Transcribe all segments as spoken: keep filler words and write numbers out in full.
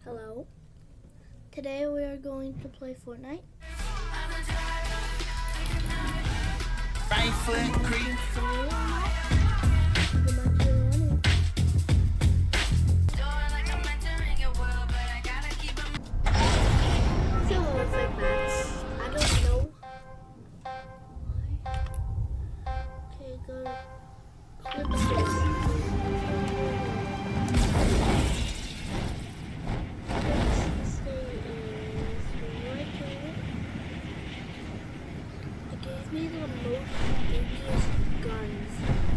Hello. Today we are going to play Fortnite. Right foot creep. I don't know. Okay, go to Clipchamp. It gave me the most dangerous guns.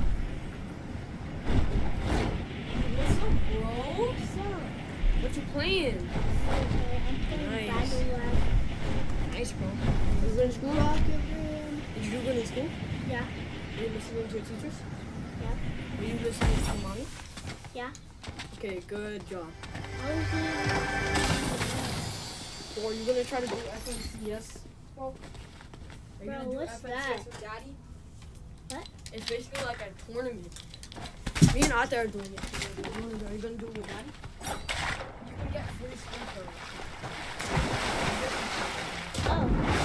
What's up, bro? What's up? What you playing? Okay, I'm playing Nice. Battle Lab. Nice, bro. You going to school? Rocket Room. Did you go to school? Yeah, Were you listening to your teachers? yeah, Were you listening to mommy? yeah. Okay, good job. I was in. So are you gonna try to do F N C S? Well, are you Bro, gonna do what's F N C S that? with Daddy? What? It's basically like a tournament. Me and Ate are doing it. Are you gonna do it with Daddy? You can get free skin for it. Oh.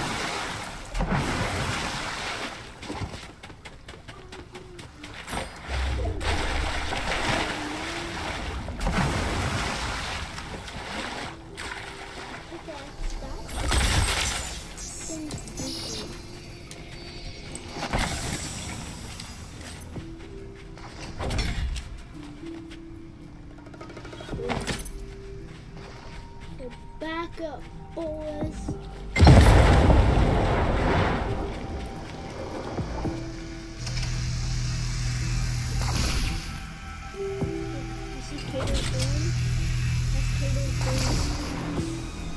Back up, boys. You see Kato's gun? That's Kato's gun.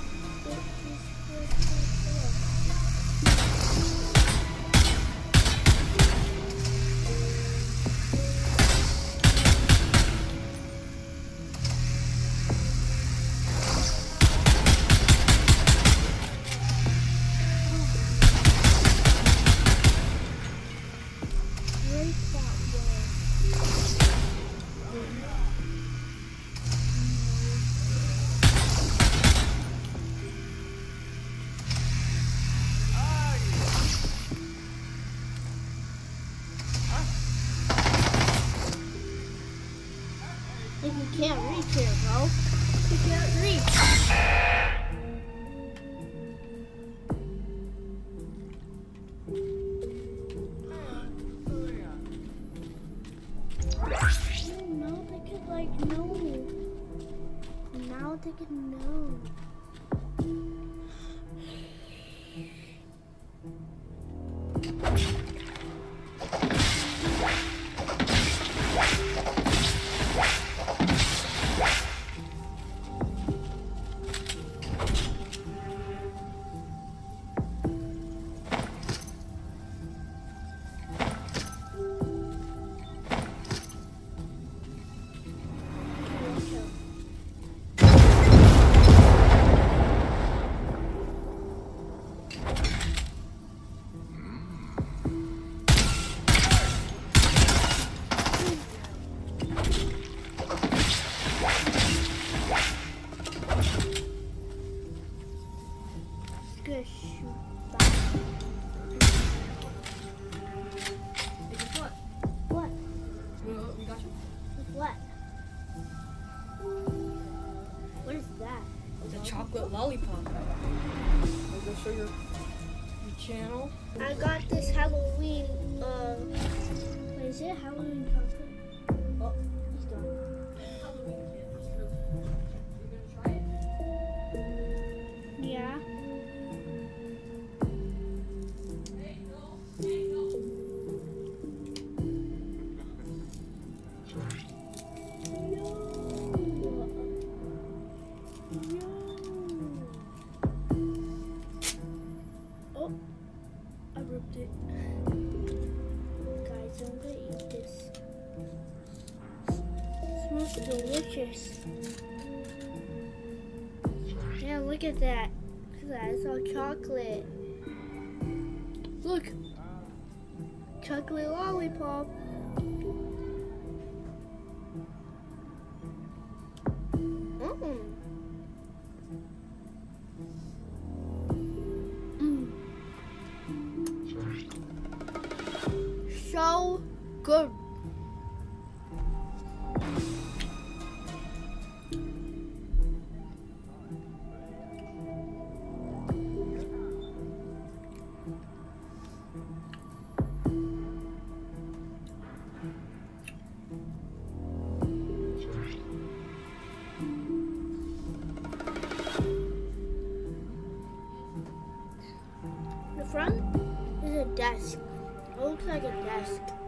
Break that wall. Like you can't reach here, bro. You can't reach. Now they could like know. Now they can know. Gonna shoot back. Hey, guess what? What? Uh, we got you. With what? What is that? It's a chocolate lollipop. I'm gonna show your, your channel. I got this Halloween, uh, what is it? Halloween chocolate? Oh, he's gone. You gonna try it? Yeah. Oh, I ripped it. Guys, I'm gonna eat this. It smells delicious. Yeah, look at that. Look at that. It's all chocolate. Look. Chocolate lollipop. Mmm. good. The front is a desk. It looks like a desk.